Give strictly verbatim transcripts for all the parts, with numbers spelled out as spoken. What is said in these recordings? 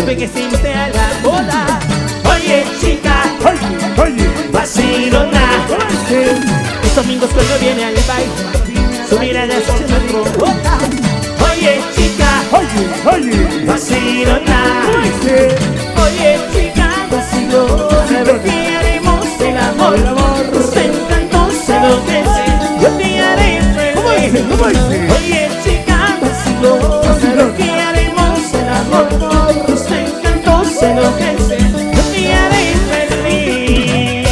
supe que sí te a la boda. Oye chica, Oye, oye, vacilona. Los domingos cuando viene al baile, su mirada se me provoca. Oye chica, oye, oye, vacilona. Oye chica, vacilona. Yo te haremos el amor, tus encantos se enloquecen. Yo te haré feliz. ¿cómo dice? Oye chica, vacilona. Yo te haremos el amor, tus encantos se enloquecen. Yo te haré feliz.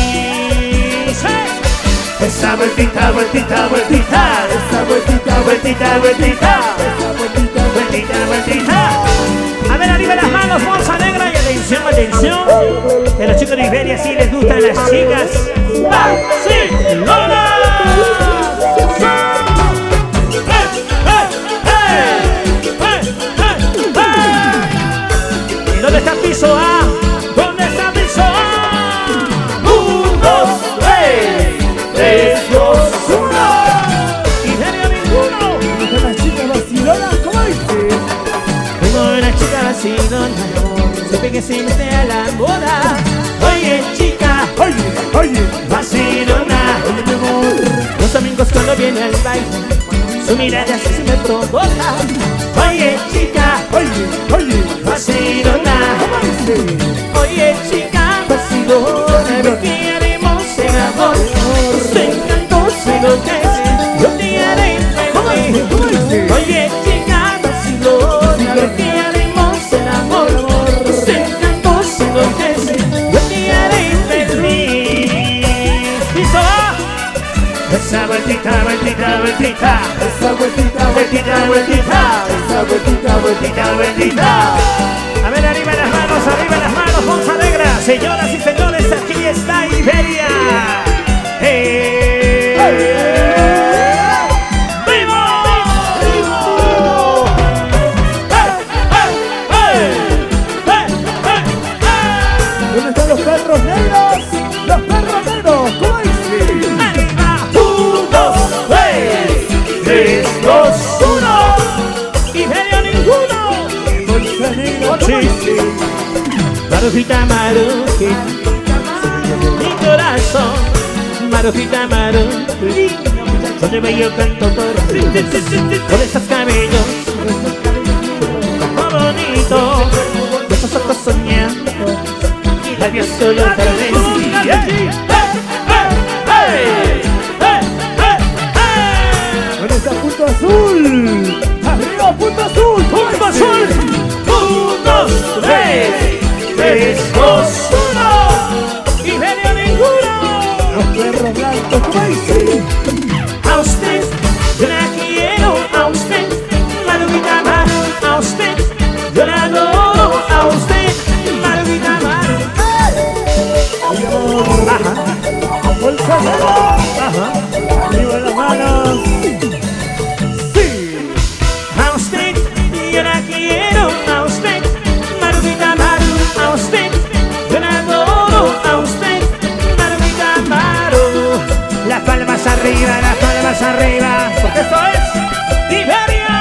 Esa vueltita, vueltita, vueltita, esa vueltita, vueltita, vueltita, vueltita, vueltita. A ver, arriba las manos, bolsa negra y atención, atención. Que a los chicos de Iberia sí les gustan las chicas. ¡Barcelona! ¿Y dónde está el piso A? ¿Dónde está el piso A? Un, dos, tres, tres, dos, uno. Iberia ninguno. ¿Están las chicas vacilonas? ¿Cómo dice? Tengo una chica vacilona, supe que sí me a la boda. Oye chica, Oye, oye, vacilona. oye, mi amor. Los domingos cuando viene al baile, su mirada se me provoca. Oye chica, Oye, oye, vacilona. ¿cómo dice? Oye chica, vacilona. Ve que haremos el amor, tus encantos se enloquecen. Yo te haré feliz. ¿Cómo dice? Oye chica, vacilona. Ve que haremos el amor, tus encantos se enloquecen. Yo te haré feliz. ¿Listo? Esa vueltita, vueltita, vueltita, Esa vueltita, vueltita, vueltita, esa vueltita, vueltita. vueltita, vueltita. A ver, arriba las manos, arriba las manos, bolsa negra. Señoras y señores, aquí está Iberia. ¡Eh! ¡Vivo! ¡Vivo! ¡Eh! ¡Eh! ¡Eh! ¡Eh! ¡Eh! ¿Dónde están los perros negros? ¡Los perros negros! ¿Cómo dice? ¡Arriba! Un, dos, tres, tres, dos, uno. Iberia ninguno. Bolsa negra, ¿cómo Sí. dice? Marujita, marujita, mi corazón. Marujita, marujita, donde me yo canto por ti. Con esos cabellos, como bonito, de esos ojos soñando, y labios solo para decir. ¡Eh! ¡Eh! ¡Eh! ¡Eh! ¡Eh! ¿Dónde está Punto Azul? ¡Arriba, Punto Azul! ¿Cómo ¡Punto dice? azul! ¡Un, dos, tres! ¡Tres, dos, uno! ¡Iberia ninguno! Los perros blancos, ¿cómo dice? A usted, yo la quiero, a usted, Marujita Maru, a usted, yo la adoro, a usted, Marujita Maru. Mi amor. Ajá, Bolsa negra. ajá. Arriba las manos. Sí. A usted, yo la quiero, a usted, Marujita Maru, a usted, yo la adoro, a usted, Marujita Maru. Las palmas arriba, las palmas arriba, porque esto es Iberia.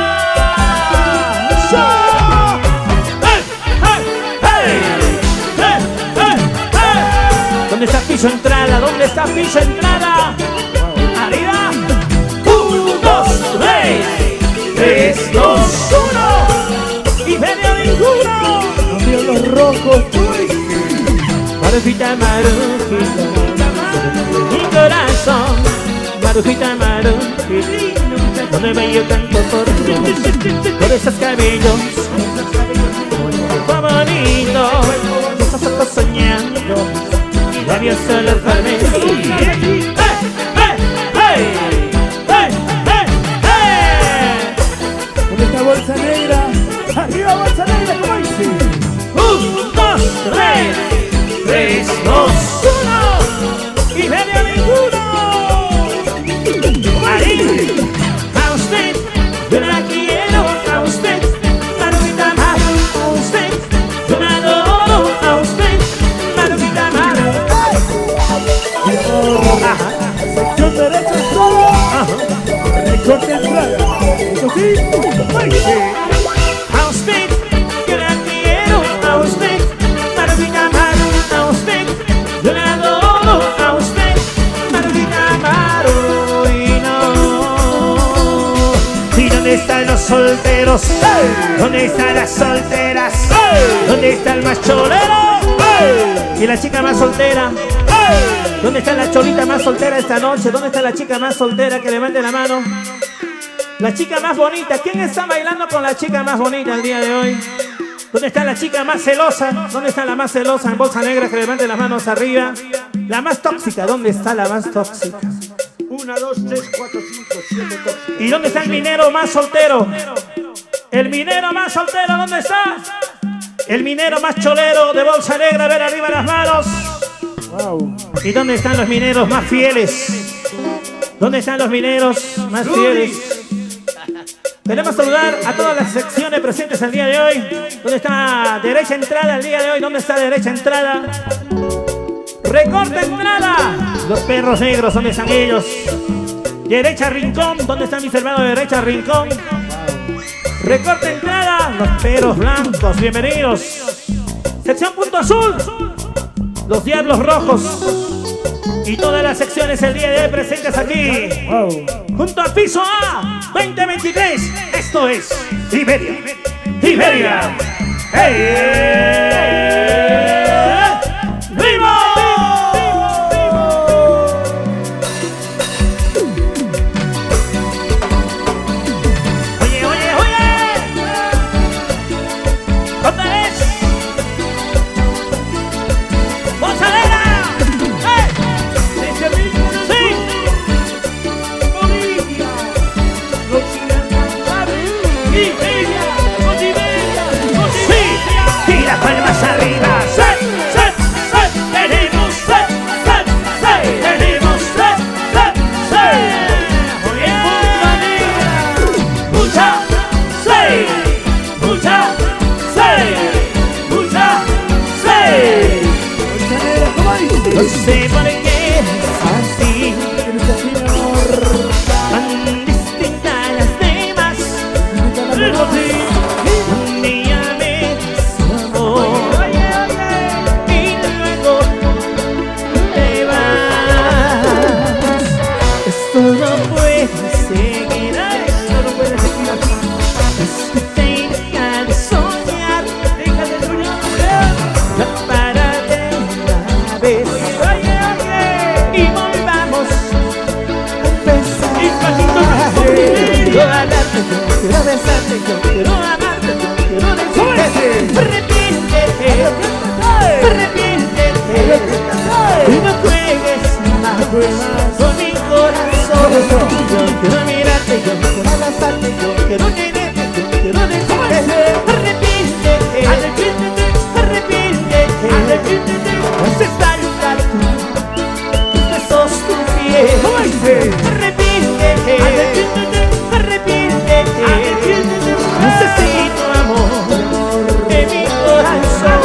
¡So! ¡Hey! ¡Hey! ¡Hey! ¡Hey! ¡Hey! ¡Hey! ¿Dónde está piso entrada? ¿Dónde está piso entrada? Arriba. Un, dos, tres. Tres, dos, uno. Iberia ninguno. Los míos los rojos, ¿cómo dice? Marujita, marujita, mi corazón. Marujita, marujita, donde me yo canto por ti. Por esos cabellos, fue bonito, esos ojos soñando, y labios solo para decir. ¡Hey! ¡Hey! ¡Hey! ¡Hey! ¡Hey! ¡Hey! ¿Dónde está Bolsa Negra? ¡Arriba, Bolsa Negra! ¿Cómo dice? Un, dos, tres, tres, dos, uno. Iberia ninguno. Ahí. A usted, yo la quiero, a usted, Marujita Maru, a usted, yo la adoro, a usted, Marujita Maru. Ajá, Sección derecha solo. ajá. Recorte entrada. Eso sí, ¿cómo dice? A usted, yo la quiero, solteros? ¿Dónde están las solteras? ¿Dónde está el más cholero? Y la chica más soltera. ¿Dónde está la cholita más soltera esta noche? ¿Dónde está la chica más soltera? Que levante la mano. La chica más bonita. ¿Quién está bailando con la chica más bonita el día de hoy? ¿Dónde está la chica más celosa? ¿Dónde está la más celosa en bolsa negra? Que levante las manos arriba. La más tóxica. ¿Dónde está la más tóxica? Una, dos, tres, cuatro, cinco, siete tóxicas. ¿Y dónde está el minero más soltero? El minero más soltero, ¿dónde está? El minero más cholero de bolsa negra, a ver arriba las manos. Wow. ¿Y dónde están los mineros más fieles? ¿Dónde están los mineros más fieles? Queremos saludar a todas las secciones presentes el día de hoy. ¿Dónde está derecha entrada el día de hoy? ¿Dónde está derecha entrada? ¡Recorte entrada! Los perros negros, ¿dónde están ellos? Derecha rincón, ¿dónde están mis hermanos de derecha rincón? Recorte entrada, los perros blancos, bienvenidos. Sección punto azul, los diablos rojos. Y todas las secciones el día de hoy presentes aquí. Wow. Junto al piso A veinte veintitrés. Esto es Iberia. Iberia. ¡Hey! ¡Viva! Oye, oye, oye. ¿Dónde es? ¡Gozadera! ¡Eh! Desde México, ¡Sí! Bolivia, los chilenos, Iberia, Iberia, ¡Sí! ¡Y las palmas arriba! ¡Sí! ¡Sí! ¡Sí! ¡Tenemos! ¡Sí! ¡Sí! ¡Sí! ¡Tenemos! ¡Sí! ¡Sí! ¡Sí! ¡Muy bien! ¡Mucha! ¡Sí! ¡Mucha! ¡Sí! ¡Mucha! ¡Sí! Bolsanera, ¿cómo dice? No sé por qué es así, Eres así, mi amor. tan distinta a las demás. Pero sí. Un día me dices amor y luego te vas. Esto no puede seguir así. No puede seguir así. Es que te deja de soñar, Deja de soñar. ya párate una vez y volvamos a empezar. Y pasito más Quiero hablarte, yo quiero besarte, yo quiero amarte, yo quiero decirte. Arrepiéntete, arrepiéntete y no juegues más con mi corazón. Yo quiero mirarte, yo quiero abrazarte, yo quiero tenerte, yo quiero decirte. Arrepiéntete, arrepiéntete, arrepiéntete. Hace falta tú, tus besos, tu piel. ¿Cómo dice? Arrepiéntete, arrepiéntete, arrepiéntete. Necesito amor en mi corazón.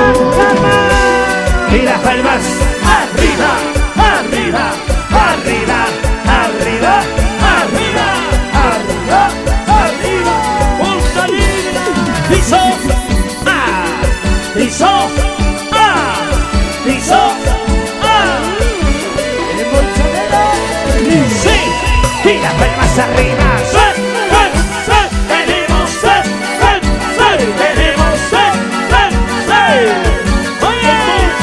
Y las palmas arriba, arriba, arriba, arriba, arriba, arriba, arriba. Punta libre. Piso, ah, piso, ah, piso, ah. En Bolsanera. Sí, y las palmas arriba. Sí, sí, sí. Tenemos, sí, sí, sí. Tenemos, sí, sí, sí. Oye,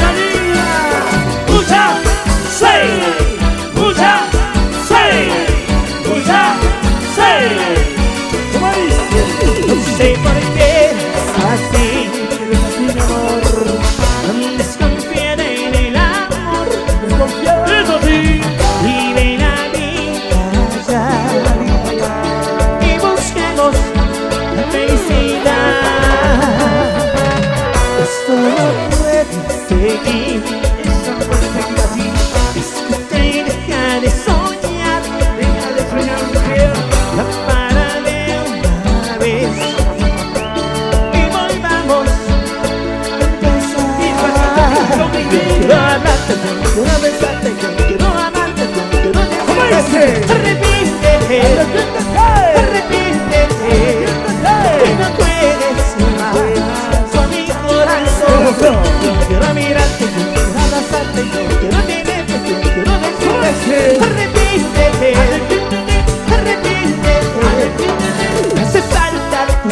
mucha, sí, mucha, sí, mucha, sí. ¿Cómo dice? No sé por qué es así, Eres así, mi amor. desconfiar en el amor. Desconfiado. Eso sí. Vive la vida ya y busquemos la felicidad. Esto no puede seguir, Eso no puede seguir así. es que te deja de soñar. Deja de soñar, mujer. Ya para de una vez y volvamos a empezar. Yo quiero hablarte, yo quiero besarte, yo quiero amarte, yo quiero ¿Cómo decirte. dice? Arrepiéntete, arrepiéntete y no juegues más con mi corazón. Yo quiero mirarte, yo quiero abrazarte, yo quiero tenerte, yo quiero decirte. Arrepiéntete, arrepiéntete, arrepiéntete. Hace falta tú,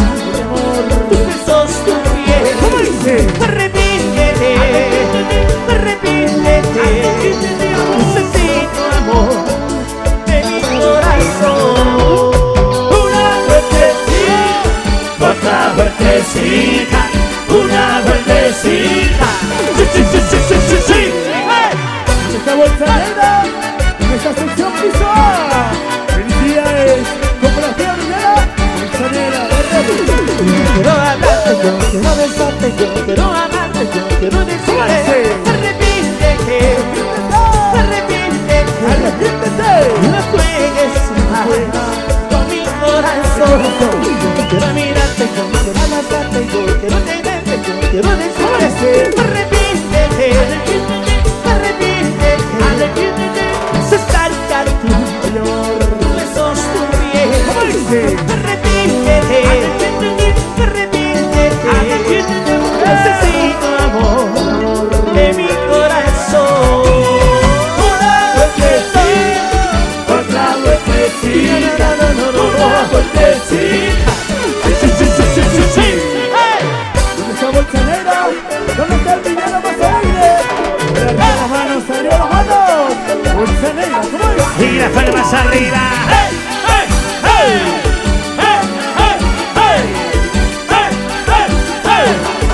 vueltecita, una vueltecita. Sí, sí, sí, sí, sí, sí, sí. En esta bolsa negra, en esta sección piso A. Felicidades, cooperativa minera, bolsa negra, Quiero hablarte yo, quiero besarte yo, quiero amarte yo, quiero decirte, arrepiéntete, arrepiéntete, arrepiéntete. no juegues más con mi corazón. Quiero mirarte yo, quiero abrazarte yo, quiero tenerte yo, quiero decirte, arrepiéntete, arrepiéntete, arrepiéntete, se salta tu olor, besos tu piel, arrepiéntete, arrepiéntete, necesito amor de mi corazón. Una vueltecita, otra vueltecita, una vueltecita. Sí, sí, sí, sí, sí, sí. En esa bolsa negra, ¿dónde está el dinero más alegre? Arriba las manos, arriba las manos. Bolsa negra, ¿cómo es? Y las palmas arriba. ¡Hey! ¡Hey! ¡Hey! ¡Hey! ¡Hey! ¡Hey! ¡Hey!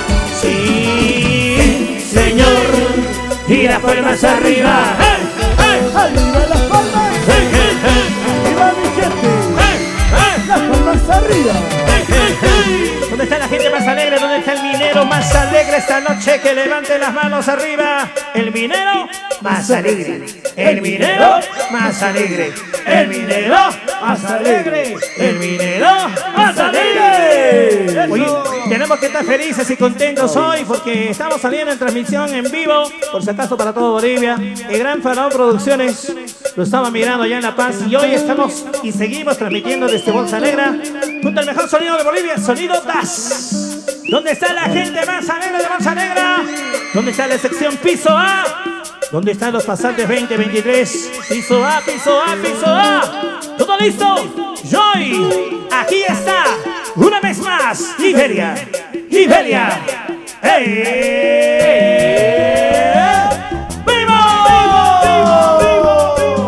¡Hey! Sí, señor. Y las palmas arriba. ¡Hey! ¡Hey! Arriba las palmas. ¡Hey! ¡Hey! ¡Hey! Arriba mi gente. ¡Hey! ¡Hey! Las palmas arriba. ¡Hey! ¡Hey! ¡Hey! ¿Dónde está la gente más alegre? ¿Dónde está el minero más alegre esta noche? Que levante las manos arriba. El minero más alegre. El minero más alegre. El minero más alegre. El minero más alegre. Oye, tenemos que estar felices y contentos hoy porque estamos saliendo en transmisión en vivo, por si acaso para todo Bolivia. El Gran Faraón Producciones lo estaba mirando allá en La Paz y hoy estamos y seguimos transmitiendo desde Bolsa Negra junto al mejor sonido de Bolivia, Sonido D A S. ¿Dónde está la gente más alegre de Bolsa Negra? ¿Dónde está la sección Piso A? ¿Dónde están los pasantes veinte veintitrés? Piso A, piso A, piso A. ¿Todo listo? Joy, aquí está, una vez más, Iberia, Iberia. ¡Hey! ¡Vivo! ¡Vivo! ¡Vivo!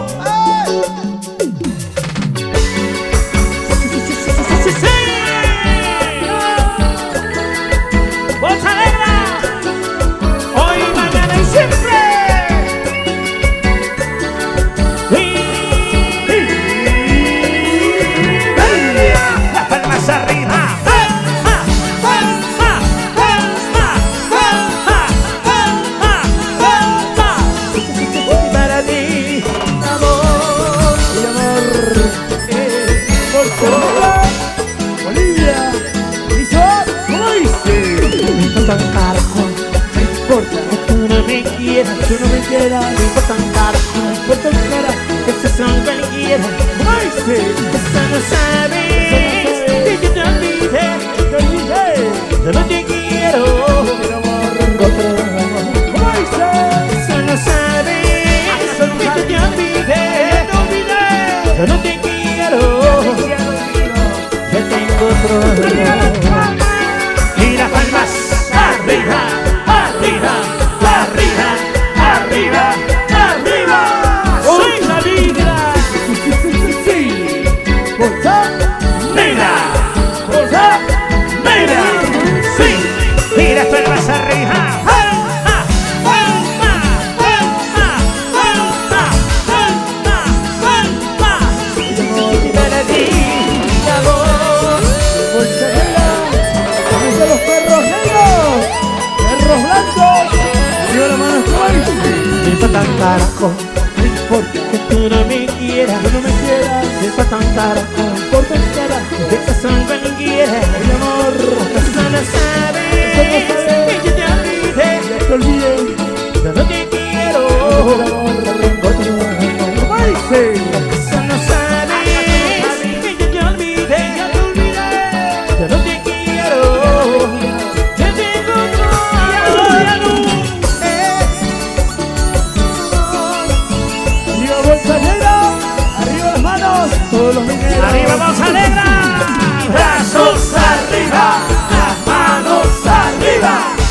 ¡Sí, sí, sí! ¡Bolsa Negra! Hoy, mañana y siempre. Las palmas arriba. Para ti, amor, El amor. Bolsa negra. Bolivia. Piso A. ¿Cómo dice? no importa un carajo, No importa. que tú no me quieras, Tú no me quieras. no importa un carajo, No importa el carajo. que se son cualquiera, ¿Cómo dice? eso no sabes, que yo te olvidé, Te olvidé. yo no te quiero, El amor. ¿Cómo dice? eso no sabes, que yo te olvidé, yo no te quiero, yo tengo otro. Y las palmas arriba, arriba, arriba, arriba, arriba. Soy la vida. Sí, sí, sí, sí. Bolsa Negra, Bolsa negra, sí. Y las palmas arriba. Para ti, amor. Bolsa negra. Vamos a los perros negros. Perros blancos. Arriba la mano. ¿Cómo dice? No importa un carajo, No importa. que tú no me quieras, Tú no me quieras. no importa un carajo, No importa el carajo. que esas son cualquiera. El amor. Eso no sabes, que yo te olvidé, Ya te olvidé. yo no te quiero. El amor. ¿Cómo dice? Eso no sabes, que yo te olvidé, yo no te quiero. Yo tengo otro amor. Arriba Bolsa negra. Arriba las manos. Todos los mineros. Arriba Bolsa Negra, brazos arriba, las manos arriba.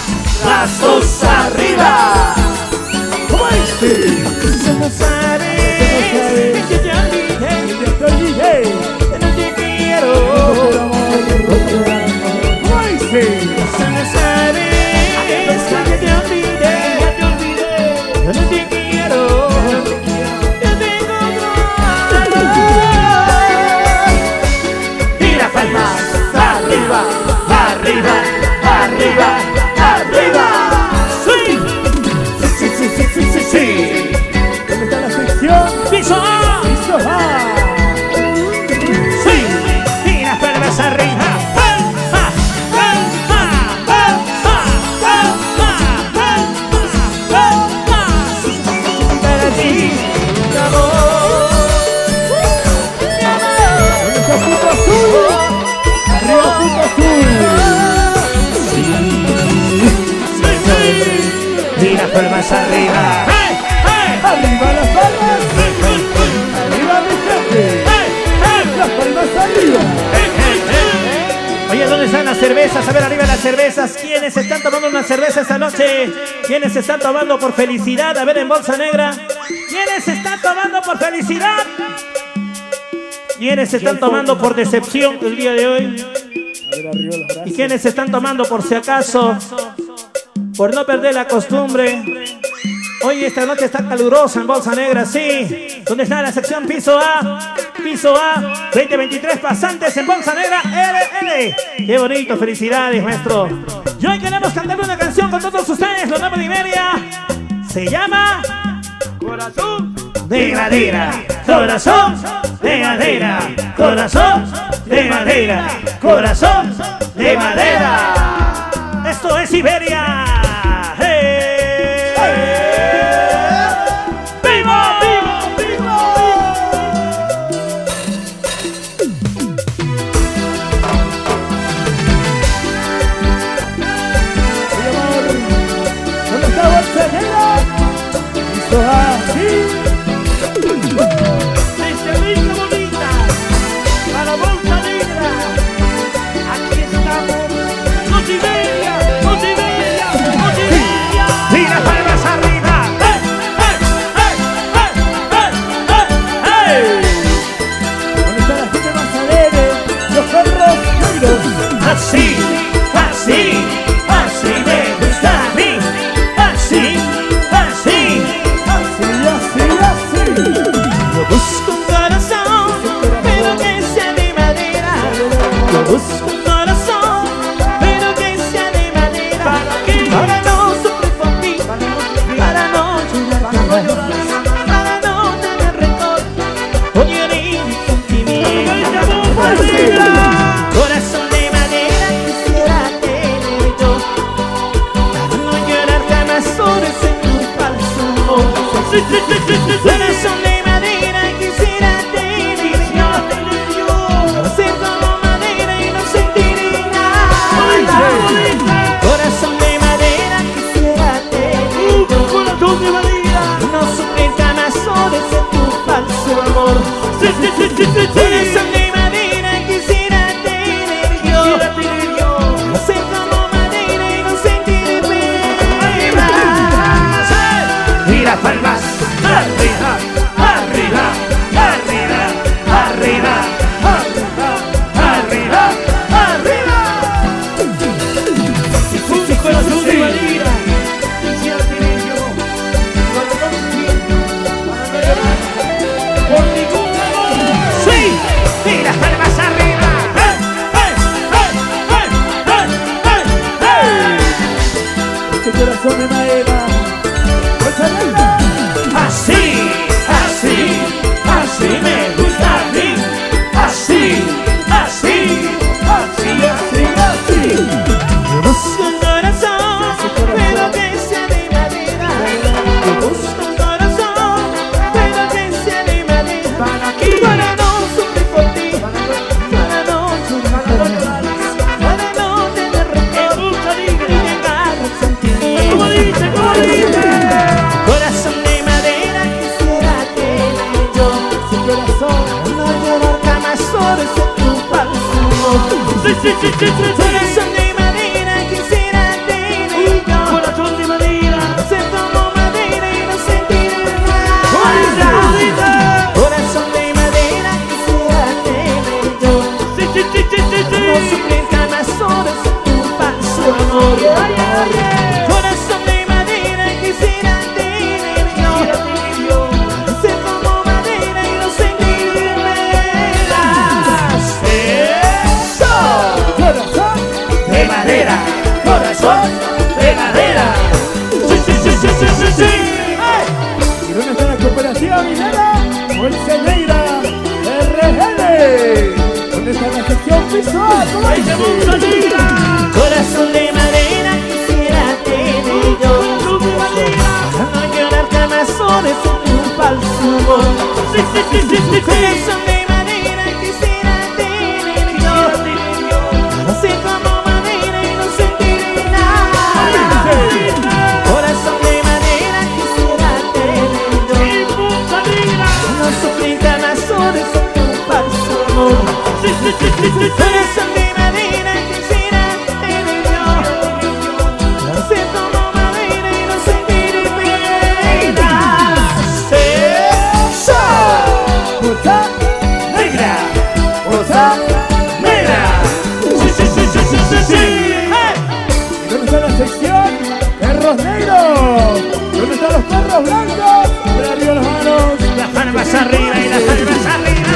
Y las palmas arriba. ¡Hey! ¡Hey! Arriba las palmas. Arriba mi gente. ¡Hey! ¡Hey! Las palmas arriba. Oye, ¿dónde están las cervezas? A ver, arriba las cervezas. ¿Quiénes están tomando una cerveza esta noche? ¿Quiénes están tomando por felicidad? A ver, en bolsa negra. ¿Quiénes están tomando por felicidad? ¿Quiénes están tomando por decepción el día de hoy? A ver, arriba los brazos. ¿Y quiénes están tomando por si acaso? Por no perder la costumbre. Hoy esta noche está calurosa en bolsa negra, sí. ¿Dónde está la sección piso A? Piso A, veinte veintitrés pasantes en bolsa negra, L L. Qué bonito, felicidades, maestro. Y hoy queremos cantar una canción con todos ustedes, los nueve y media. Se llama Corazón de Madera. Corazón de madera. Corazón de madera. Corazón de madera. Esto es Siberia. ¡Hey! ¡Viva! ¡Viva! ¡Viva! Oye, amor, ¿dónde está bolsa negra? Listo así. Desde Rica Bonita, para Bolsa Negra, aquí estamos, con Siberia, con Siberia, con Siberia. Y las palmas arriba. ¡Hey! ¡Hey! ¡Hey! ¡Hey! ¡Hey! ¡Hey! ¿Dónde está la gente más alegre? Los perros negros. Así, así, así me gusta a mí. Así, así. Así, así, así. Yo busco un corazón, pero que sea de madera. Yo busco un corazón, pero que sea de madera. ¿Para qué? Para no sufrir por ti, para no llorar, para no tener rencor, o herir sentimientos. Corazón de madera quisiera tener yo, para no llorar jamás sobre ese tu falso amor. Corazón de madera quisiera tener yo, ser como madera y no sentir nada. Corazón de madera quisiera tener yo, corazón de madera, no sufrir jamás sobre ese tu falso amor. Corazón de madera quisiera tener yo, ser como madera y no sentir pena. Y las palmas arriba, arriba, arriba, arriba, arriba, arriba, arriba. Si fuese corazón de madera, quisiera tener yo, cuando no siento, para no llorar, por ningún amor. Sí, y las palmas arriba. ¡Hey, hey, hey, hey, hey, hey, hey! Ese corazón de madera. Bolsa negra. Así, así, así me gusta a mí. Así, así, así, así, así. Yo busco un corazón, pero que sea de madera. Yo busco un corazón, pero que sea de madera. ¿Para qué? Para no sufrir por ti, para no llorar, para no tener rencor y negar el sentimiento. ¿Cómo dice? ¿Cómo dice? Corazón de madera quisiera tener yo, Ese corazón. no llorar jamás sobre ese tu falso amor. Sí, sí, sí, sí, sí. Corazón de madera quisiera tener yo, Corazón de madera. ser como madera y no sentir nada. Corazón de madera quisiera tener yo, Sí, sí, sí, sí, sí, sí. no sufrir jamás sobre ese tu falso amor. Corazón de madera quisiera tener yo, ser como madera y no sentir penas. ¡Eso! Corazón De madera, corazón de madera. Sí, sí, sí, sí, sí, sí, sí. ¿Y dónde está la cooperativa minera? Bolsa negra. R L. ¿Dónde está la sección piso A? ¿Cómo dice? Corazón de madera quisiera tener yo, para no llorar jamás sobre ese tu falso amor. Sí, sí, sí, sí, sí, sí. Corazón de madera quisiera tener yo, ser como madera y no sentir nada. Corazón de Eres mi Medina y quisiera vivir yo. Nací como Medina y no soy filipina. Eso. Osa Negra. Osa Negra. Sí, sí, sí, sí, sí, sí, sí. ¿Y dónde está la sección? Perros negros. ¿Dónde están los perros blancos? De arriba las manos. Las palmas arriba y las palmas arriba.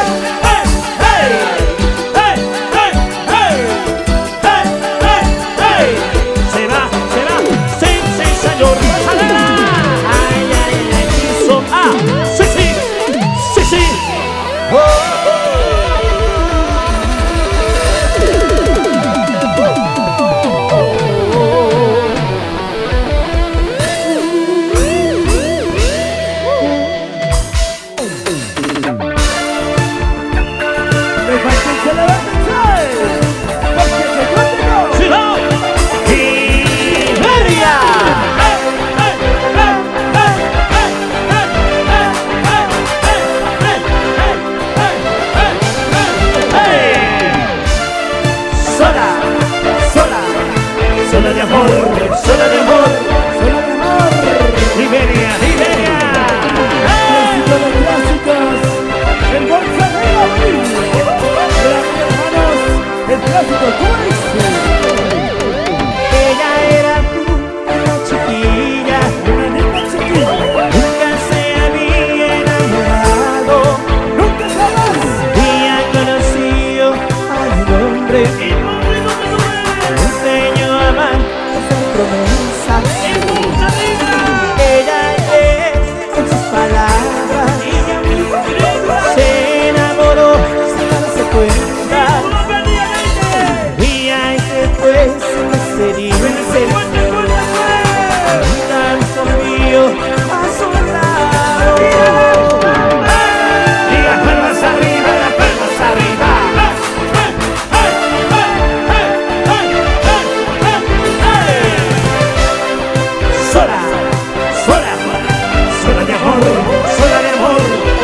Sola de amor, sola de amor, sola de amor. Liberia, Liberia. Clásico de clásicos. El bolsa negra. De las hermanos. El clásico Coice. Ella era una chiquilla, Una niña chiquilla. nunca se había enamorado, Nunca jamás. había conocido a un hombre. Enseñó a amar esa promesa. Ella es con sus palabras. Se enamoró sin darse cuenta. Y ahí se fue sin despedirse. Tan sonrío a su lado. Y las palmas arriba, las palmas arriba. Sola, sola, sola de amor, sola de amor.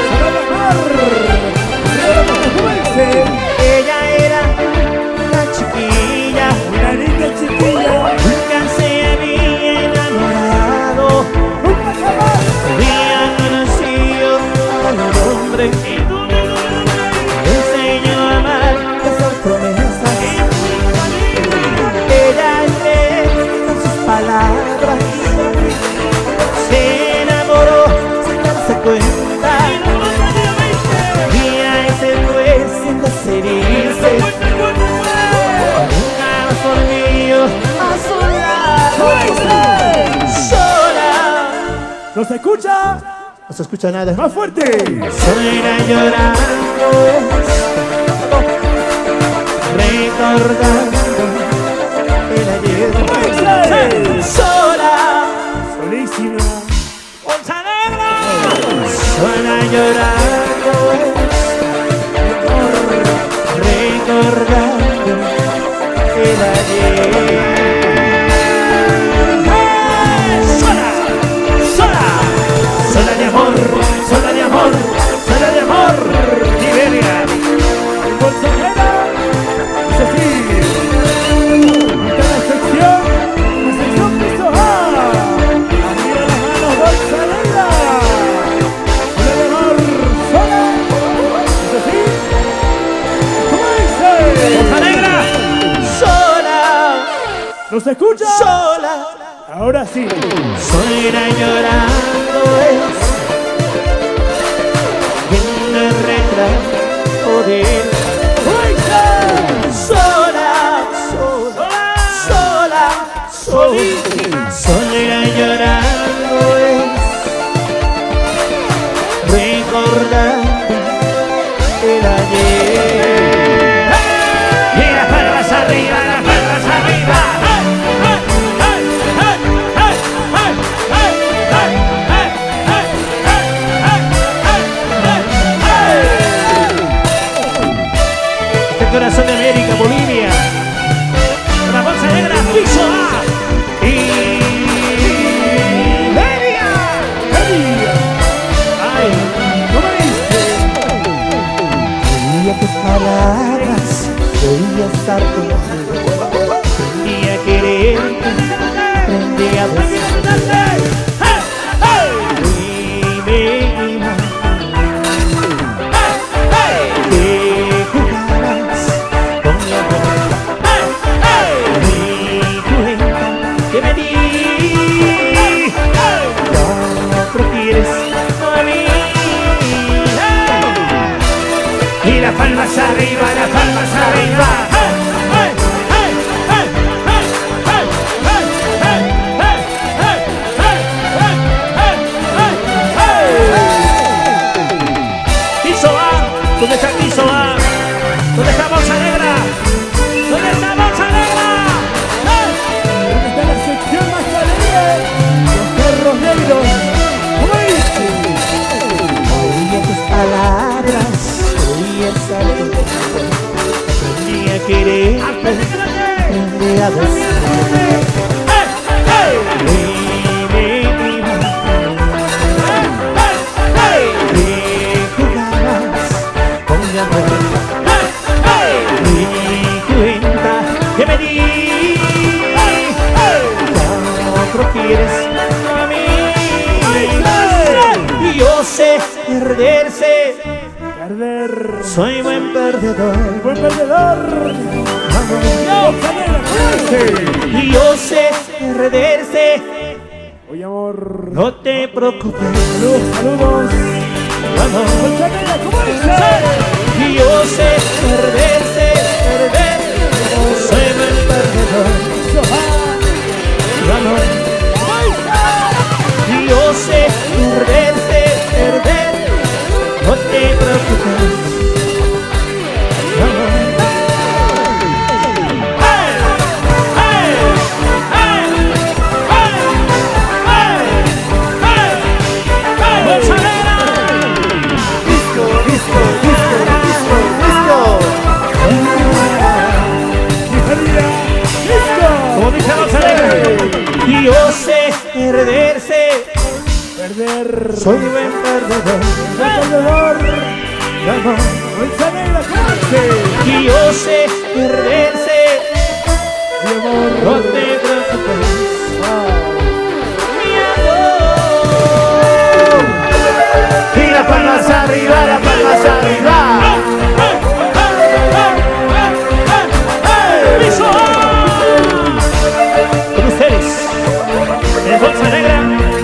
Ella era una chiquilla, Una niña chiquilla. nunca se había enamorado, Nunca jamás. había conocido a un hombre. Enseñó a amar esas promesas. Ella cree con sus palabras. Se enamoró sin darse cuenta. Y ahí se fue sin despedirse. Nunca más volvió a su lado. Sola. ¿No se escucha? No se escucha nada. Más fuerte. Sola llorando, recordando el ayer. Sola, Solísima. Bolsa Negra. Sola llorando, recordando el ayer. Sola, sola, sola de amor, sola de amor, sola de amor. Liberia. El bolsa negra. Dice así. Esta es la sección. La sección piso A. Arriba las manos, bolsa negra. Sola de amor. Sola. Dice así. ¿Cómo dice? Bolsa Negra. Sola, ¿No se escucha? sola. Ahora sí. Sola llorando es viendo el retrato de él. Sola, sola, sola, sola, sola llorando es recordando el ayer. Y las palmas arriba, las palmas arriba. ¡Hey, hey, hey, hey, hey, hey, hey! arriba, las palmas arriba. Piso A, ¿dónde está el piso A? ¿Dónde está Bolsa Negra? ¿Dónde está Bolsa Negra? ¿Dónde está la sección más alegre? Los perros negros. ¿Cómo dice? Oía tus palabras, oía el saludo. Aprendí a querer, aprendí a besar. Que me di, otro quieres a mí. Y yo sé perderse, Perder. soy buen perdedor. Buen perdedor. Vamos, Y yo sé perderse, oye, amor. no te preocupes. Saludos, saludos. Vamos. Bolsa Negra, ¿cómo dice? Y yo sé perderse, perder, soy buen perdedor. Vamos. Y yo sé perderse, perder, no te preocupes. Vamos. ¡Hey! ¡Hey! ¡Hey! ¡Hey! ¡Hey! ¡Hey! ¡Hey! ¡Bolsa Negra! Disco, disco, disco, disco, disco. Como dice Bolsa Negra. Y yo sé perderse, Perder. soy buen perdedor. Perdedor. Vamos. Bolsa Negra, ¿cómo dice? Y yo sé perderse, Mi amor. no te preocupes, mi amor. Y las palmas arriba, las palmas arriba. ¡Piso! Con ustedes, el Bolsa Negra.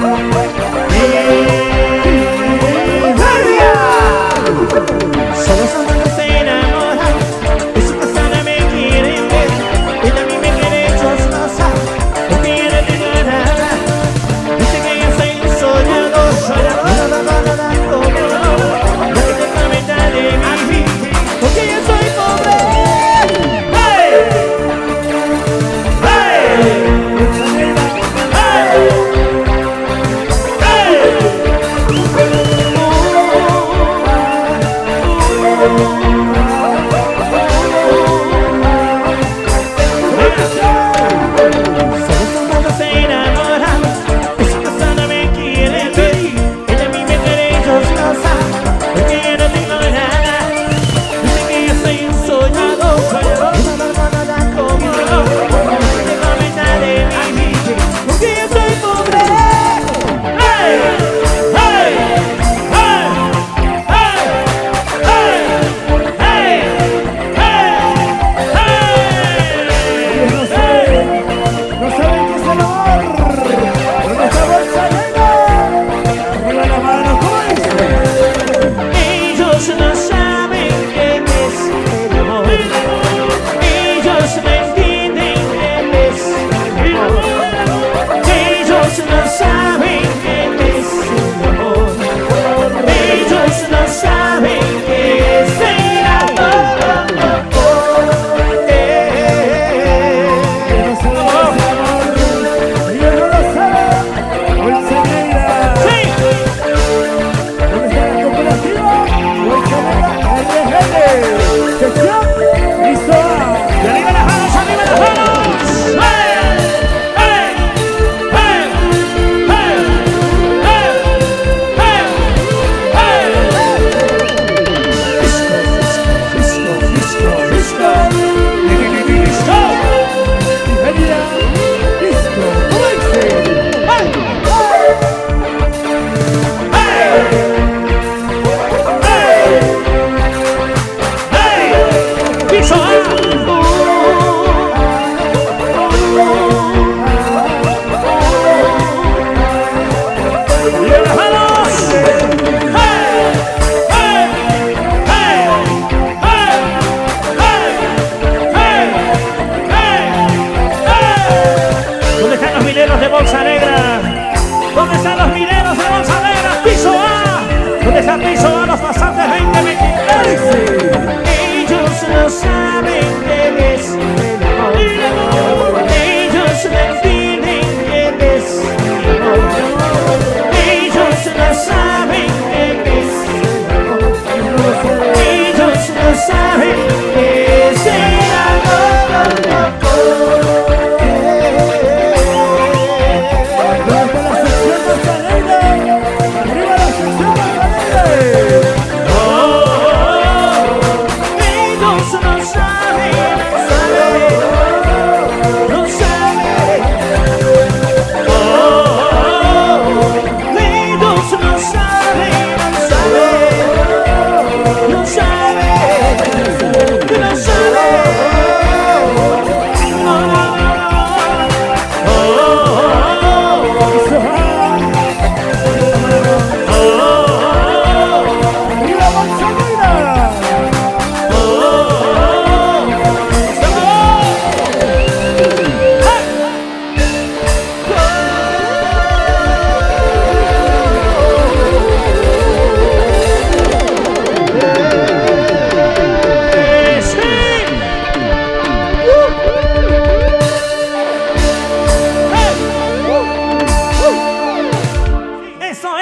Solo son dos enamorados, y su persona me quieren ver, y también me quieren chosnosa.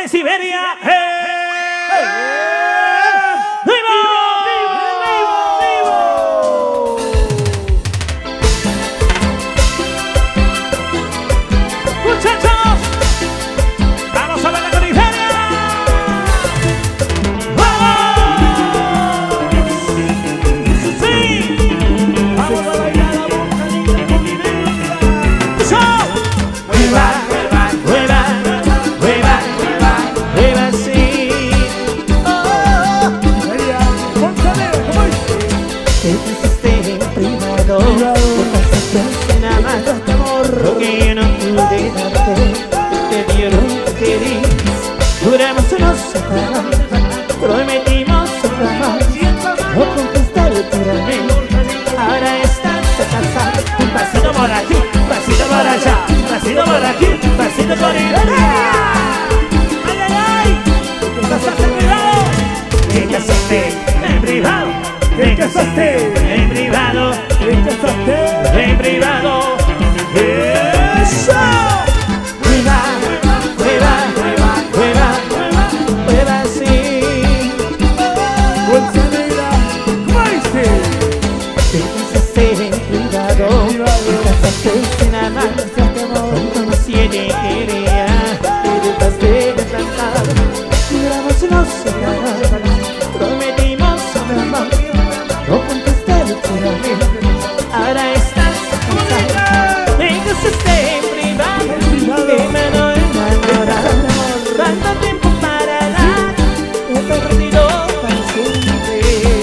de Siberia. ¡Hey! ¡Vivo! Muchachos, vamos a bailar con Iberia. ¡Vamos! Sí, vamos a bailar la boca con Iberia. Mueva, mueva, mueva, mueva, mueva, mueva, sí. Oh, Iberia, González, ¿cómo es? te pusiste en privado, te pasaste nada más de amor, lo que yo no pude darte, te dieron que dices, juramos no separar, prometimos amar, no conquistar el juramento, ahora estás casado, un pasito por aquí, un pasito por allá, un pasito por aquí, un pasito por Iberia. ¡Ay, ay, ay! ¡Te casaste en privado! ¡Te casaste en privado! ¿Qué casaste? En privado, ¿Qué casaste? en privado. ¡Eso! Mueva, mueva, mueva, mueva, mueva, sí. González, ¿cómo dice? Te casaste en privado, te casaste sin amar, cuando me siete quería, te dejaste de plantar, juramos no separar, prometimos amar, no contesté el juramento, ahora estás casado, me casaste en privado, de mano enamorada, tanto tiempo para dar, he perdido para siempre.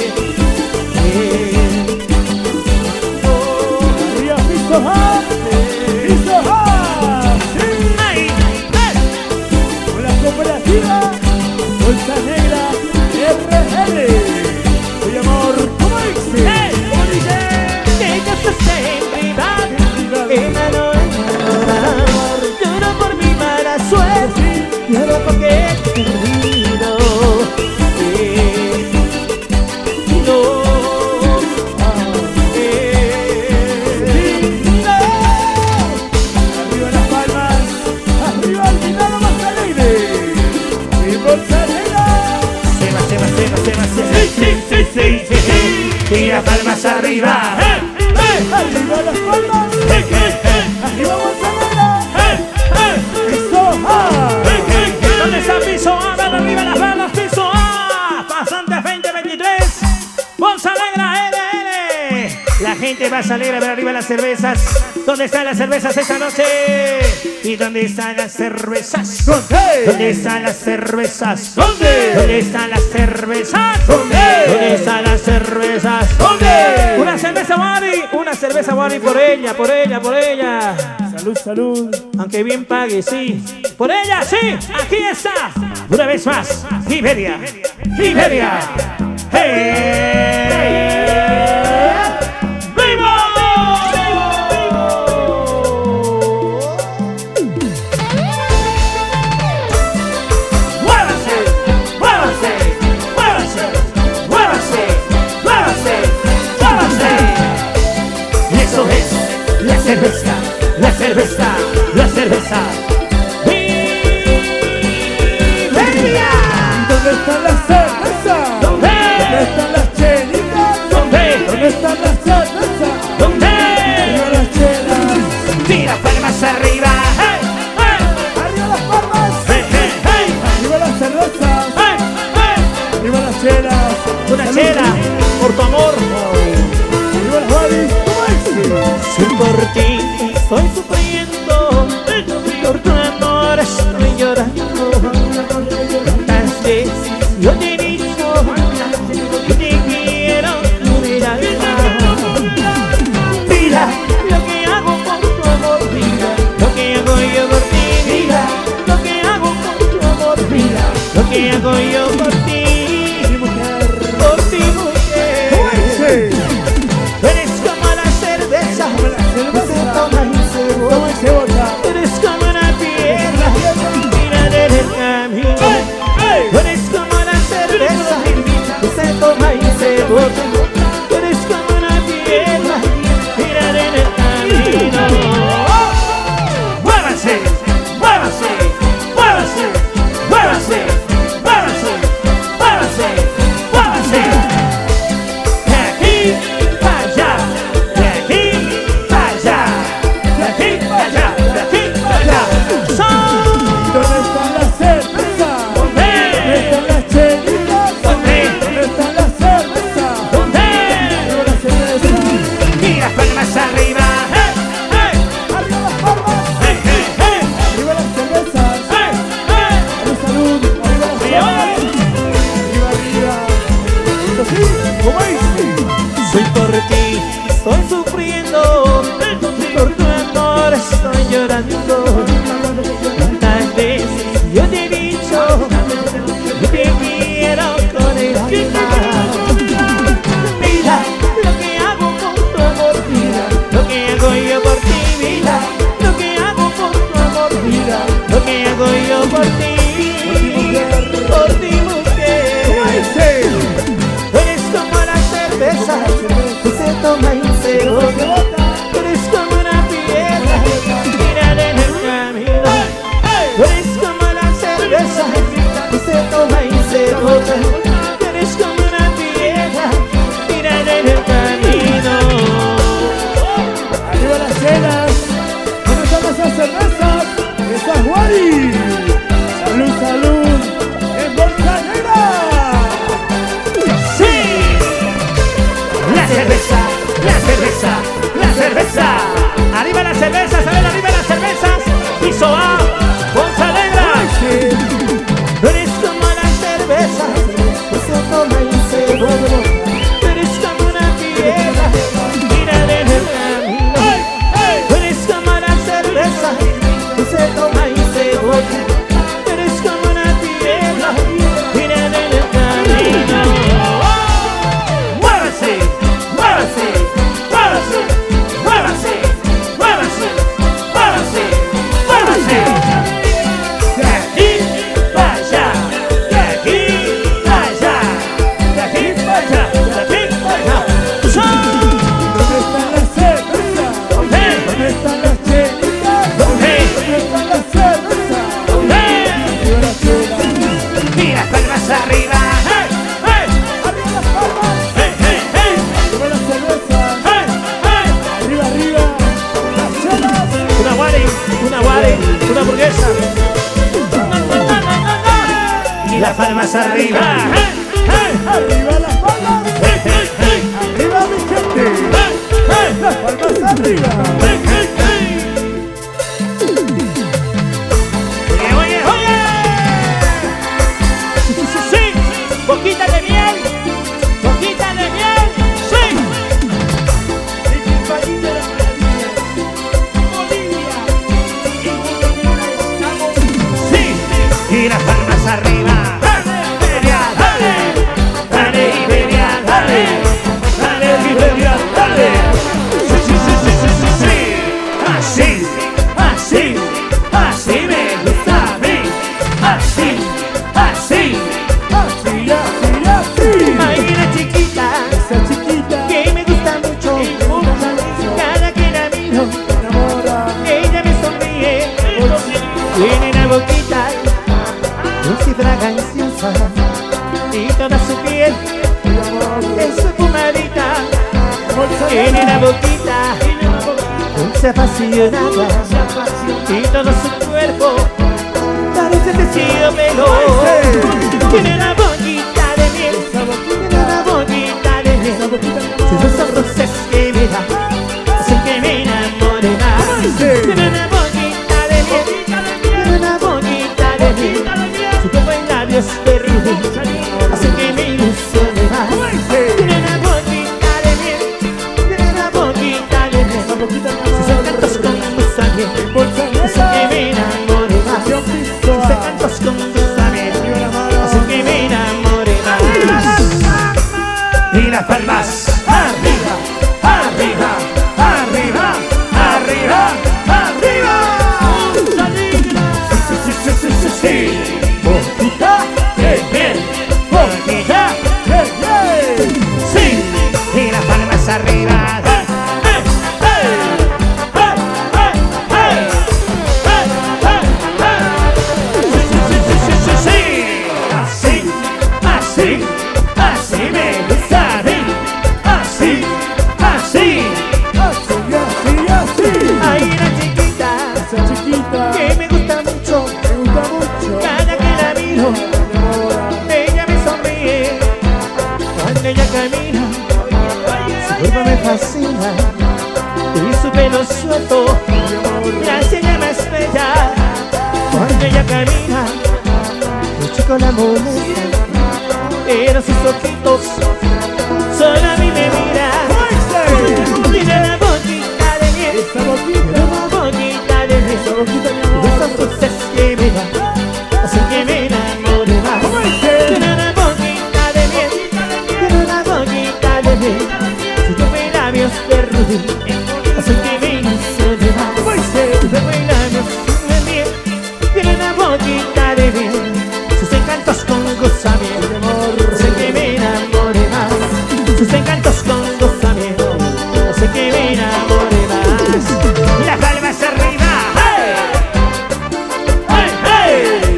Eh, oh, Arriba, piso A, piso A, sí. ay, ay. Con la cooperativa Bolsa Negra R L. Oye, amor, ¿cómo dice? ¡Hey! ¿Cómo dice? Que casaste en privado, de mano enamorada, lloro por mi mala suerte, lloro porque te he perdido. Eh, no, eh, no. Arriba las palmas, arriba el vinado más alegre. Y Bolsa Negra. Se va, se va, se va, se va, se va. Sí, sí, sí, sí, sí, sí. Tira palmas arriba. ¡Eh, eh! Arriba las palmas, ¡Eh, eh, eh! arriba Bolsa Negra. ¡Eh, eh! Piso A. ¿Dónde está piso A? Ven arriba las manos, piso A. Pasantes veinte veintitrés. Bolsa Negra L L. La gente va a salir a ver arriba las cervezas. ¿Dónde están las cervezas esta noche? ¿Y dónde están las cervezas? ¿Dónde? ¿Dónde están las cervezas? ¿Dónde? ¿Dónde están las cervezas? ¿Dónde? ¿Dónde están las cervezas? ¿Dónde? Una cerveza Wari, una cerveza Wari por ella, por ella, por ella. Salud, salud. Aunque bien pague, sí. Por ella, sí. Aquí está. Una vez más. Iberia. Iberia. ¡Hey! ¡Vivo! ¡Muévase! ¡Muévase! ¡Muévase! ¡Muévase! ¡Muévase! ¡Muévase! Y eso es la cerveza. La cerveza, la cerveza. ¡Iberia! ¿Dónde están las cervezas? ¿Dónde? ¿Dónde están las chelitas? ¿Dónde? ¿Dónde están las cervezas? ¿Dónde? Arriba las chelas. Tira palmas arriba. ¡Hey! ¡Hey! Arriba las palmas. ¡Hey! ¡Hey! ¡Hey! Arriba las cervezas. ¡Hey! ¡Hey! Arriba las chelas. Una Salud. chela por tu amor. Arriba las baris. ¿Cómo es? Si por ti estoy sufriendo, por tu amor estoy llorando. Tantas veces yo te he dicho que te quiero morir al Mira lo que hago por tu amor, mira lo que hago yo por ti, mira lo que hago por tu amor, mira lo que hago yo por ti, Mi mujer. por ti mujer. ¿Cómo dice? Tú eres como la cerveza, Como la cerveza. que se toma y se Toma bota. y se bota. Tú eres como una piedra, tira del camino. Tú eres como la cerveza, que se toma y se bota. Tú eres como una piedra, tira del camino. ¡Muévase! ¡Muévase! ¡Muévase! ¡Muévase! las palmas arriba. Arriba las palmas. Arriba mi gente. Las palmas arriba. Oye, oye, oye. Sí, sí, sí. Boquita de miel. Boquita de miel. Sí. El país de las maravillas. Bolivia. Y estamos. Sí. Y las palmas arriba. Iberia, dale. Dale, Iberia, dale. Dale, Iberia, dale. Sí, sí, sí, sí, sí, sí, sí. Así, así, así me gusta a mí. Así, así. Así, así, así. Hay una chiquita Esa chiquita que me gusta mucho. Cada que la miro, enamora. ella me sonríe. Tiene la boquita dulce y fraganciosa, y toda su piel es su pomadita. Tiene la boquita dulce apasionada, y todo su cuerpo parece terciopelo. Tiene la boquita de miel, tiene la boquita de miel. Sus ojos es que me da, hacen que me enamore más. Tiene una boquita de miel, tiene una boquita de miel. Su cuerpo en labios de rubí, hacen que me ilusione más. Tiene una boquita de miel, tiene una boquita de miel. Sus encantos con gusta miel, hacen que me enamore más. Sus encantos con gusta miel, hacen que me enamore más. Y las palmas arriba, arriba, arriba, arriba, arriba. Sí, sí, sí, sí, sí, sí. Boquita de miel, boquita de miel. Sí, y las palmas arriba. ¡Hey, hey, hey! ¡Hey, hey, hey! ¡Hey, hey, hey! Sí, sí, sí, sí, sí, sí. Así, así, así me gusta a mí. Así, así. Así, así, así. Hay una chiquita Esa chiquita que me gusta mucho. me gusta mucho. Cada que la miro, ella me sonríe. Cuando ella camina, su cuerpo me fascina. Y su pelo suelto me hace ella más bella. Cuando ella camina, los chicos la molestan, pero sus ojitos solo a mí me miran. Tiene la boquita de miel, Esa boquita, una boquita de miel. esa boquita mi amor. Esas dulces que me dan hacen que me enamore más. Tiene una boquita de miel, tiene una boquita de miel. Sus ojos labios de rubí hacen que me ilusione más. Sus ojos labios de miel, tiene una boquita de miel. Sus encantos con goza miel hacen que me enamore más. Sus encantos con goza miel hacen que me enamore más. Las palmas arriba. ¡Hey! ¡Hey, hey!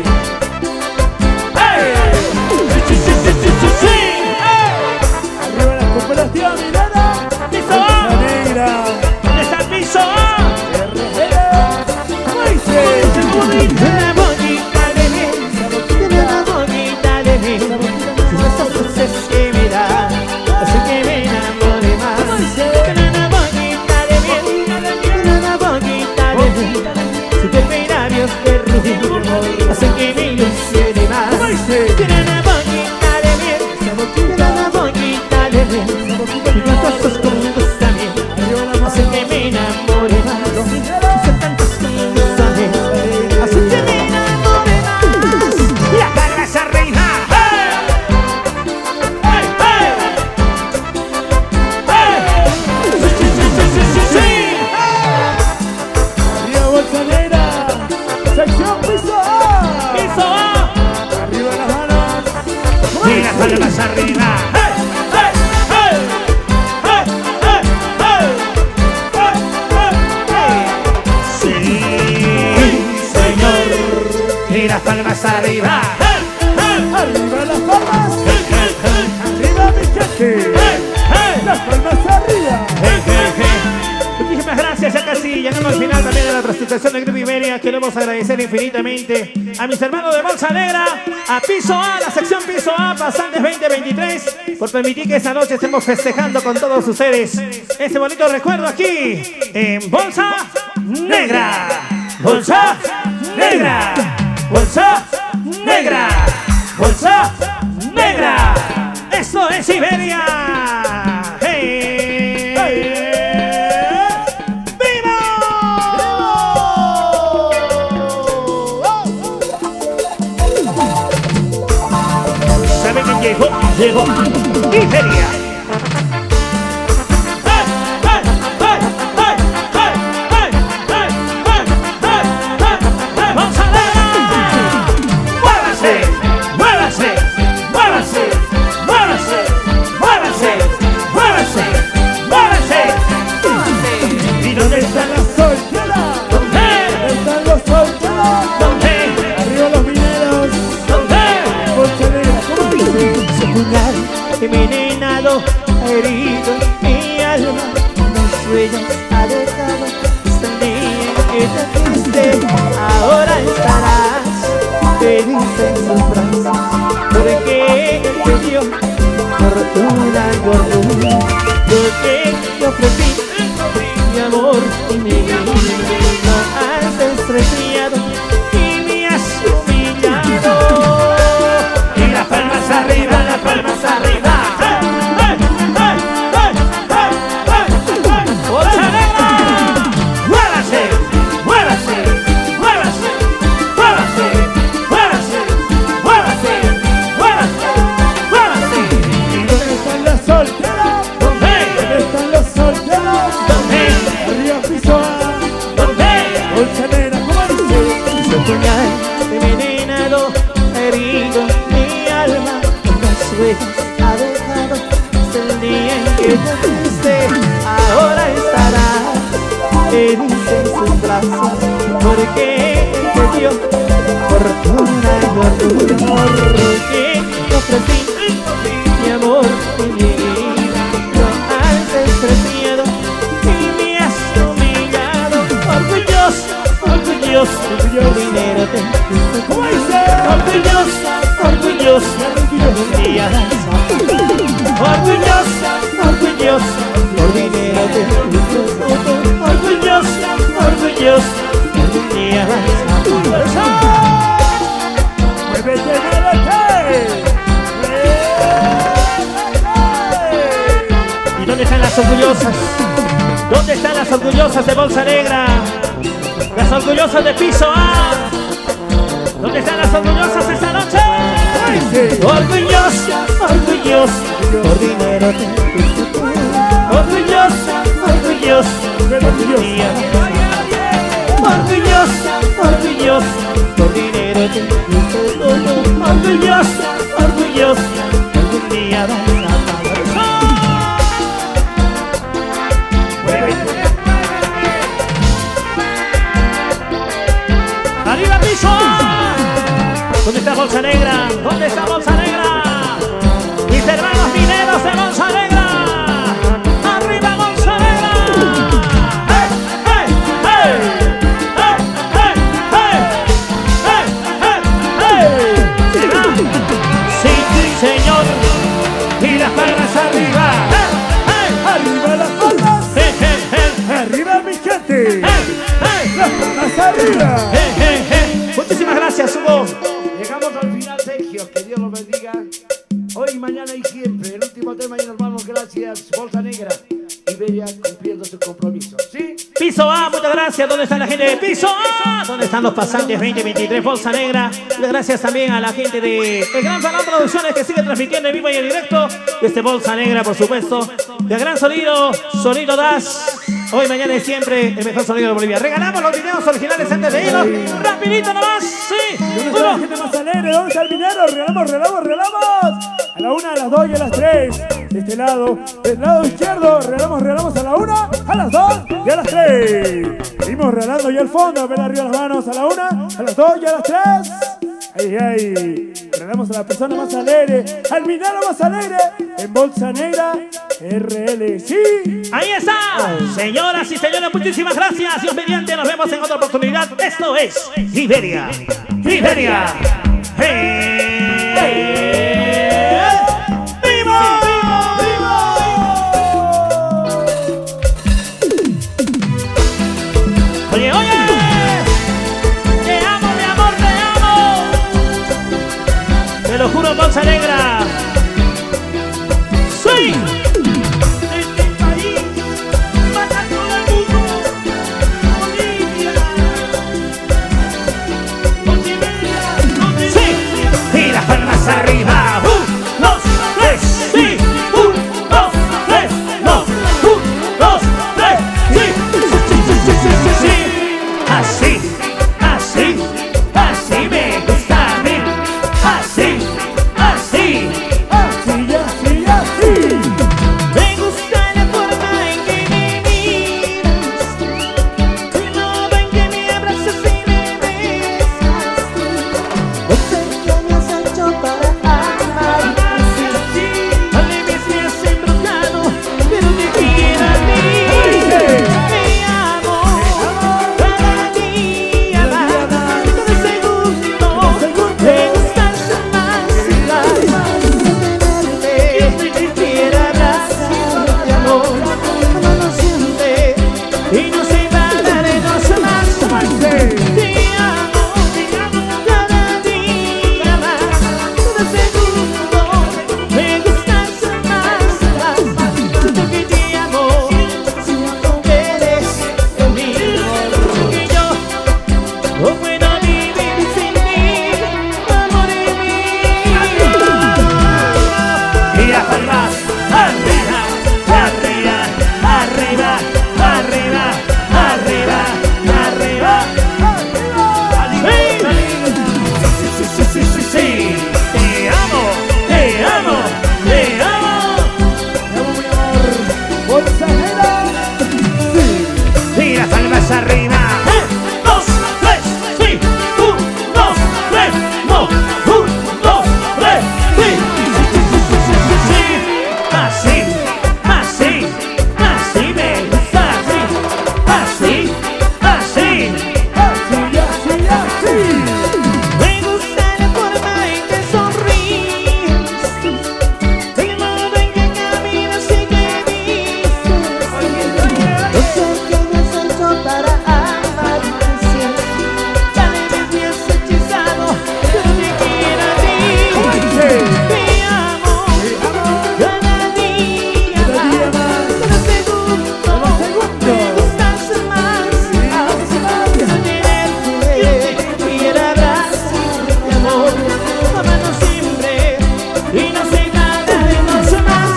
¡Hey! ¡Sí, sí, sí, sí, sí, sí! ¡Hey! Arriba las copas, tía Milena. ¡Piso! La negra. ¿Dónde está el piso? Herrera. Moisés. Tiene una boquita de miel, tiene una boquita de miel. Sus besos dulces que me da hacen que me enamore más. Tiene una boquita de miel, tiene una boquita de miel. Sus cuerpo y labios de rubí hacen que me ilusione más. Tiene una boquita de miel, tiene una boquita de miel. Y los ojos con gusta miel hacen que me enamore más. Sus encantos con gusta miel hacen que me enamore más. Las palmas arriba. ¡Hey! ¡Hey, hey! ¡Hey! ¡Sí, sí, sí, sí, sí, sí, sí! Arriba bolsa negra. Sección piso A. ¡Piso A! Arriba las manos. Y las palmas arriba. ¡Hey! ¡Hey! ¡Hey! ¡Hey! ¡Hey! ¡Hey! ¡Hey! ¡Hey! Sí, señor. Y las palmas arriba. ¡Hey! ¡Hey! Arriba las palmas. ¡Hey! ¡Hey! ¡Hey! Arriba mi gente. ¡Hey! ¡Hey! Las palmas arriba. ¡Hey! ¡Hey! ¡Hey! Muchísimas gracias. gracias, ya casi llegando al final también de la presentación de Grupo Iberia. Queremos agradecer infinitamente a mis hermanos de Bolsa Negra, a Piso A, la sección Piso A, Pasantes veinte veintitrés, por permitir que esta noche estemos festejando con todos ustedes este bonito recuerdo aquí en Bolsa Negra. Bolsa Negra. Bolsa Negra. Bolsa Negra. Esto es Iberia. ¡Hey! ¡Viva! ¿Saben quién llegó? Llegó Iberia. Envenenado, herido, mi alma, mis sueños ha dejado. Hasta el día que te fuiste, ahora estarás feliz en sus brazos, porque te dio fortuna y orgullo, porque te ofrecí mi amor y mi vida. No has despreciado y me has humillado. Y las palmas arriba, las palmas arriba. Envenenado, herido, mi alma, los sueños ha dejado. Hasta el día en que te fuiste, ahora estarás feliz en sus brazos, porque te dio fortuna y orgullo, porque te ofrecí mi amor y mi vida. No has despreciado y me has humillado. Orgulloso, orgulloso, orgulloso, dinero te ¿Cómo dice? orgullosa, orgullosa, un día orgullosa, orgullosa, por dinero te orgullosa, orgullosa, un día ¡Muévete, muévete! ¿Y dónde están las orgullosas? ¿Dónde están las orgullosas de Bolsa Negra? Las orgullosas de Piso A. ¿Dónde están las orgullosas esta noche? orgullosa, orgullosa, por dinero te orgullosa, orgullosa, orgullosa, orgullosa, orgullosa, por dinero te orgullosa, orgullosa, algún día vas a pagar. ¡Arriba Piso A! ¿Dónde está Bolsa Negra? ¿Dónde está Bolsa Negra? Mis hermanos mineros de Bolsa Negra. ¡Arriba Bolsa Negra! ¡Hey, hey, hey! ¡Hey, hey, hey! ¡Hey, hey, hey! ¿Será? Sí, sí, señor. Y las palmas arriba. ¡Hey, hey! ¡Arriba las palmas! ¡Hey, hey, hey! ¡Arriba mi gente! ¡Hey, hey! ¡Las palmas arriba! ¡Hey, hey, hey! Muchísimas gracias, Hugo. Llegamos al final, Sergio, que Dios los bendiga. Hoy, mañana y siempre. El último tema y nos vamos. Gracias, Bolsa Negra. Iberia cumpliendo su compromiso. ¿Sí? Piso A, muchas gracias. ¿Dónde está la gente de Piso A? ¿Dónde están los pasantes veinte veintitrés Bolsa Negra? Muchas gracias también a la gente de El Gran Salón Producciones que sigue transmitiendo en vivo y en directo desde Bolsa Negra, por supuesto. De Gran Sonido, Sonido Das. Hoy, mañana y siempre, el mejor sonido de Bolivia. Regalamos los videos originales antes de irnos. Rapidito nomás. Sí. ¿Dónde está la gente más alegre? ¿Dónde está el minero? Regalamos, regalamos, regalamos. A la una, a las dos y a las tres. De este lado, del lado izquierdo, regalamos, regalamos a la una, a las dos y a las tres. Seguimos regalando y al fondo, ven arriba las manos. A la una, a las dos y a las tres. Ay, ay. Regalamos a la persona más alegre, al minero más alegre, en Bolsa Negra. R L, sí. Ahí está. Señoras y señores, muchísimas gracias. Dios mediante, nos vemos en otra oportunidad. Esto es Iberia. Iberia. Hey. Hey. ¡Vivo! Oye, oye. Te amo, mi amor, te amo. Te lo juro, Bolsa Negra. ¡Sí! Arriba, un, dos, tres, sí, un, dos, tres, no, un, dos, tres, sí, sí, sí, sí, sí, sí, sí, así, así, así me gusta a mí, así, así, Así, así, así. me gusta la forma en que me miras, el modo en que me abrazas y me besas, No sé qué me has hecho para arriba, un, dos, tres, sí, un, dos, tres, no, un, dos, tres, sí, sí, sí, sí, así, así, así me gusta, así, así, Así, así, así. me gusta la forma en que sonríes, el modo en que caminas y que dices, No sé qué me has hecho para amar siempre. ya me ves hechizado, yo te quiero a ti, te amo, cada día más, cada segundo, me gustas más, quiero tenerte, quiero abrazarte, mi amor, amarnos siempre, y no sé nada de los demás,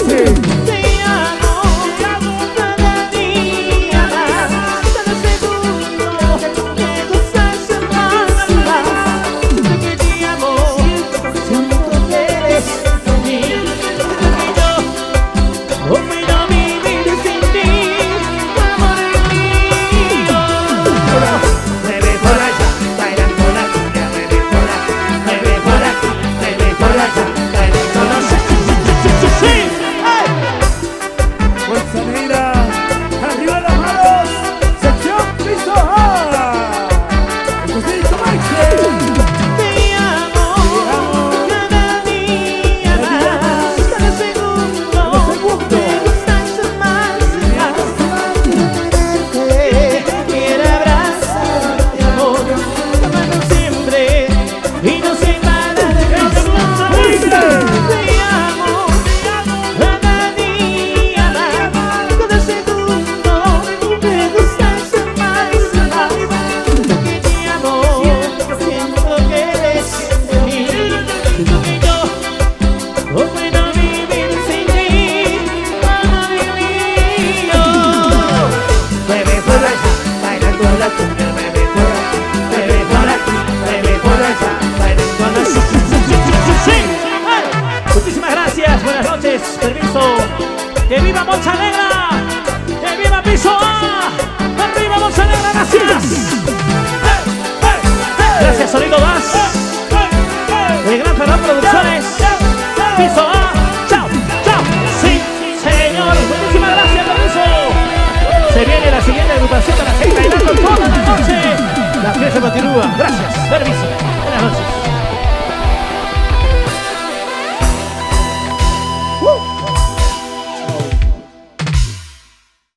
te amo, cada día más, cada segundo, me gustas más, porque te amo, siento que eres mío, que yo no puedo vivir sin ti, amor mío. Me ve por allá, bailando la cumbia, me ve por acá, me ve por aquí, me ve por allá, bailando la sí, sí, sí, sí, sí, sí. Bolsa Negra, arriba las manos. Sección piso A. Josito Maxi. Te amo, cada día más, cada segundo, me gustas más, quiero abrazarte, amor, amarnos siempre, y no sé nada de los demás. Te amo, cada día más, cada segundo, me gustas más, porque te amo, siento que eres mío, que yo no puedo vivir sin ti, amor mío. Me ve por allá, bailando la cumbia, me ve por aquí, me ve por aquí, me ve por allá, bailando la sí, sí, sí, sí, sí, sí, sí. ¡Ay! Muchísimas gracias, buenas noches, permiso. ¡Que viva Bolsa Negra! ¡Que viva Piso A! ¡Arriba Bolsa Negra, gracias! Gracias, Sonido Das. El Gran Ferrón Producciones. Piso A. Chao, chao. Sí, sí. agrupación de la seis bailando toda la noche. La fiesta continúa. Gracias. Servicio.